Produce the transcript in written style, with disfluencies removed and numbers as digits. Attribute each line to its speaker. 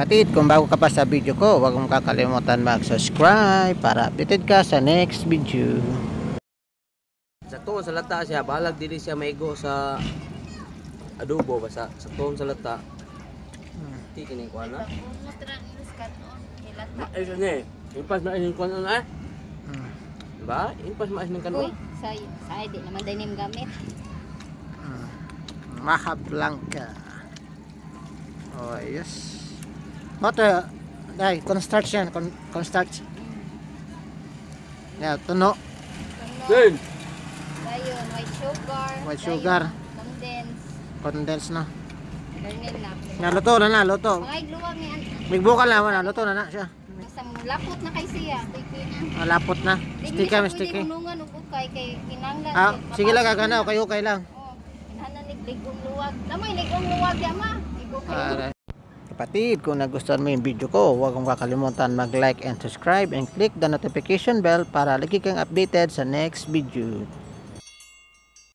Speaker 1: Kapatid, kung bago ka pa sa video ko, huwag mong kakalimutan mag-subscribe para updated ka sa next video.
Speaker 2: Sa tuon sa lata siya, balag dili siya maigo sa adobo basta sa tuon sa lata. Ti kini kuan na. Ay ni, impas na ini kuan na. Ba? Impas ma ini kanon.
Speaker 3: Sa di naman dinim gamit.
Speaker 1: Maha Blanca. Oh, yes. Mata, dai, cornstarch yan, cornstarch. Yeah, tuno.
Speaker 2: Din.
Speaker 3: Dayon, white sugar.
Speaker 1: Condense na.
Speaker 3: Ganyan na.
Speaker 1: Naluto na, luto.
Speaker 3: Mga igluwag ni Ante.
Speaker 1: Migbukan lang na, luto na siya.
Speaker 3: Basta lapot na kay siya.
Speaker 1: Lapot na. Sticky.
Speaker 3: Hindi unungan ug ukay kay kinanglan.
Speaker 1: Ah, sige lang gagana, okay lang.
Speaker 3: Oh, kinahanglan ni ligong luwag. Lamoy ligong luwag ya ma.
Speaker 1: Kapatid, kung nagustuhan mo yung video ko, huwag mong kakalimutan mag-like and subscribe and click the notification bell para lagi kang updated sa next video.